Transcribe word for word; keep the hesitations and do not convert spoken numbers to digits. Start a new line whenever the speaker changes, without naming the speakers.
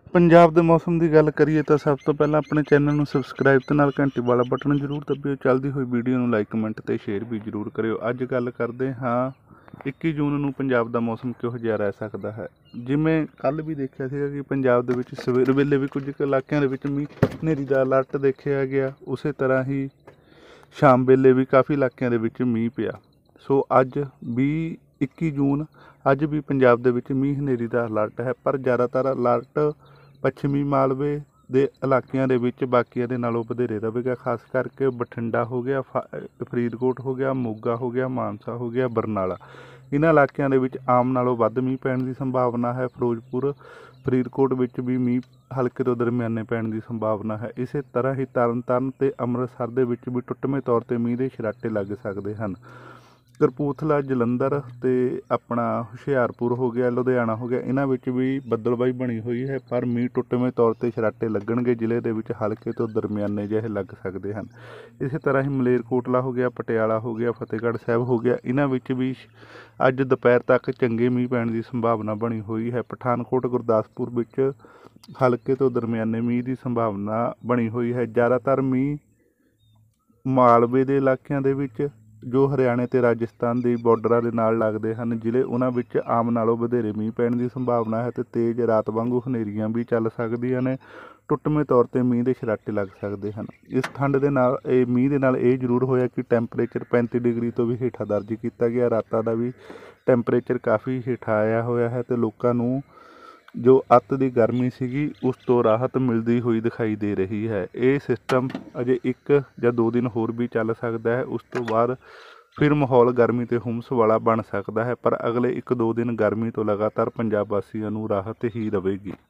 पंजाब के मौसम की गल करिए तो सब तो पहला अपने चैनल में सबसक्राइब तो नाल घंटी वाला बटन जरूर दबियो। चलती हुई वीडियो में लाइक कमेंट तो शेयर भी जरूर करियो। अज गल करते हाँ इक्की जून नूं पंजाब का मौसम किहो जिहा रह सकता है। जिमें कल भी देखा सीगा कि पंजाब दे विच सवेर वेले भी कुछ इलाकों के मींह हनेरी का अलर्ट देखा गया, उस तरह ही शाम वेले भी काफ़ी इलाकों के मींह पिया। सो अज भी इक्की जून अज भी पंजाब दे विच मींह हनेरी का अलर्ट है, पर ज़्यादातर अलर्ट पश्चिमी मालवे ਦੇ ਇਲਾਕਿਆਂ ਦੇ ਵਿੱਚ ਬਾਕੀਆਂ ਦੇ ਨਾਲੋਂ ਵਧੇਰੇ ਰਹੇਗਾ। ਖਾਸ ਕਰਕੇ ਬਠਿੰਡਾ ਹੋ ਗਿਆ, ਫਰੀਦਕੋਟ ਹੋ ਗਿਆ, ਮੋਗਾ ਹੋ ਗਿਆ, ਮਾਨਸਾ ਹੋ ਗਿਆ, ਬਰਨਾਲਾ, ਇਹਨਾਂ ਇਲਾਕਿਆਂ ਦੇ ਵਿੱਚ ਆਮ ਨਾਲੋਂ ਵੱਧ ਮੀਂਹ ਪੈਣ ਦੀ ਸੰਭਾਵਨਾ ਹੈ। ਫਿਰੋਜ਼ਪੁਰ ਫਰੀਦਕੋਟ ਵਿੱਚ ਵੀ ਮੀਂਹ ਹਲਕੇ ਤੋਂ ਦਰਮਿਆਨੇ ਪੈਣ ਦੀ ਸੰਭਾਵਨਾ ਹੈ। ਇਸੇ ਤਰ੍ਹਾਂ ਹੀ ਤਰਨਤਾਰਨ ਤੇ ਅੰਮ੍ਰਿਤਸਰ ਦੇ ਵਿੱਚ ਵੀ ਟੁੱਟਵੇਂ ਤੌਰ ਤੇ ਮੀਂਹ ਦੇ ਛਰਾਟੇ ਲੱਗ ਸਕਦੇ ਹਨ। कपूरथला जलंधर ते अपना हुशियारपुर हो गया, लुधियाना हो गया, इन्हां विच भी बदलबाई बनी हुई है, पर मींह टुटवें तौर पर छराटे लगणगे। जिले दे विच हल्के तो दरमियाने जिहे लग सकते हैं। इस तरह ही मलेरकोटला हो गया, पटियाला हो गया, फतेहगढ़ साहब हो गया, इन्हां विच भी अज दोपहर तक चंगे मींह पैण की संभावना बनी हुई है। पठानकोट गुरदासपुर विच हल्के तो दरमियाने मींह की संभावना बनी हुई है। ज़्यादातर मींह मालवे के इलाकों के विच जो हरियाणे ते राजस्थान के बॉर्डर के नाल लगते हैं जिले, उन्हां विच आम नालों वधेरे मींह पैण की संभावना है। तो तेज़ रात वांगू हनेरियां भी चल सकदियां ने, टुटवें तौर पर मींह के छराटे लग सकते हैं। इस ठंड के नाल ये मींह के नाल ये जरूर होया कि टैंपरेचर पैंती डिग्री तो भी हेठा दर्ज किया गया। रातां दा भी टैंपरेचर काफ़ी हेठा आया होया है, तो लोगों नूं जो अत की गर्मी सीगी उस तो राहत मिलती हुई दिखाई दे रही है। ये सिस्टम अजे एक या दो दिन होर भी चल सकता है, उस तो बाद फिर माहौल गर्मी ते हुमस वाला बन सकता है। पर अगले एक दो दिन गर्मी तो लगातार पंजाब वासियों नूं राहत ही रहेगी।